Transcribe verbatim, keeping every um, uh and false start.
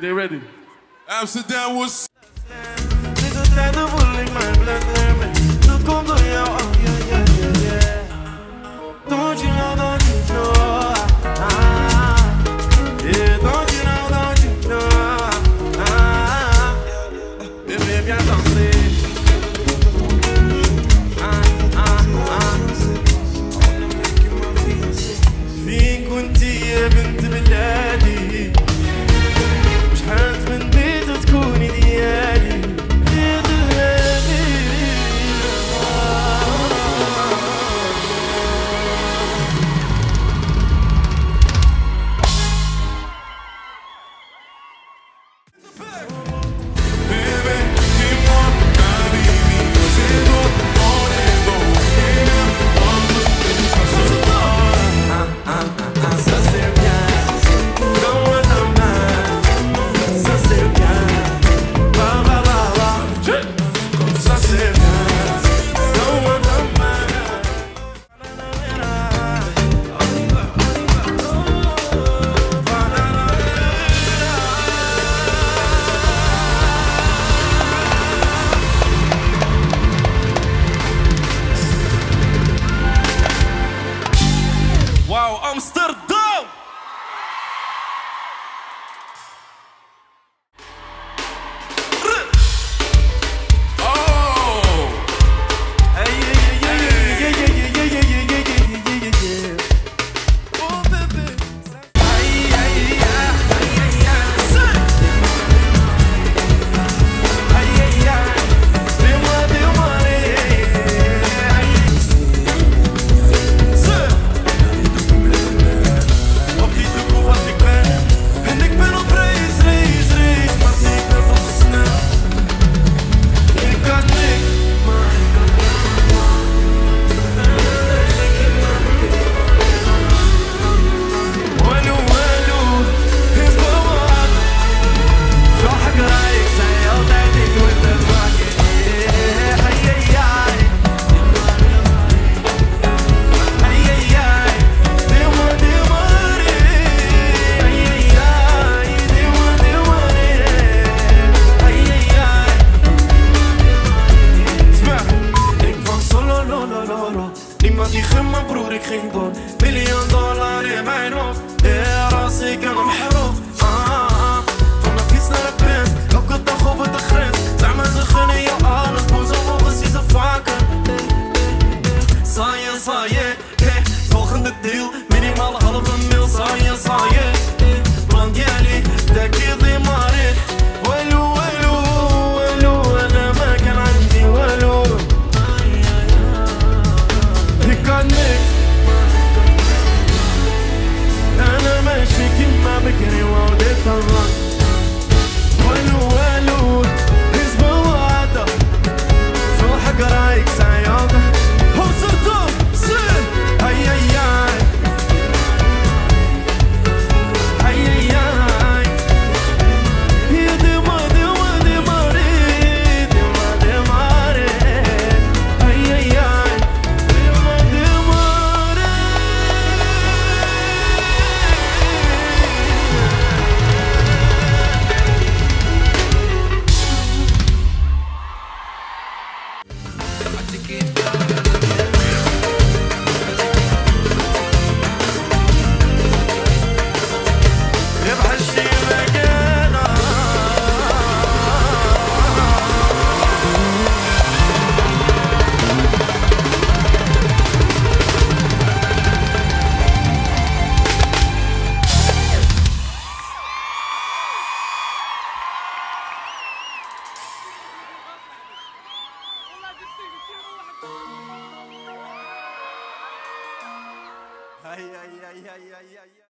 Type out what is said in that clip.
they ready? Amsterdam was. Don't you know, don't you know? Ah, yeah, don't you know, don't you know? Ah, bébé, viens danser. Ah, ah, ah. فين كنتي يا بنت بلادي؟ مش حالت من بيت تكوني ديالي. Wow, Amsterdam! Niemand die gun mijn broer, ik ging door. Miljoen dollar in mijn hoofd. Ja, als ik aan hem herhoog. Ah, ah, van de fiets naar de band. Elke dag over de grens. Zijn maar ze gunnen je alles. Boze ogen zie ze vaker. Saai en saai, hey. Volgende deal. Minimaal halve mil. Saai en saai, plan jelly. Dek je die maar in. Walu, walu, walu. أنا ما كان عندي walu. أنا ماشي كيما بكري وعودت طلع ولو ولو أسبوع عدى في الحق رايك سعيادة وصرتو سن هاي هاي هاي هاي هاي يا ديما ديما ديماري ديما ديماري هاي هاي هاي ديما ديماري هاي هاي هاي هاي هاي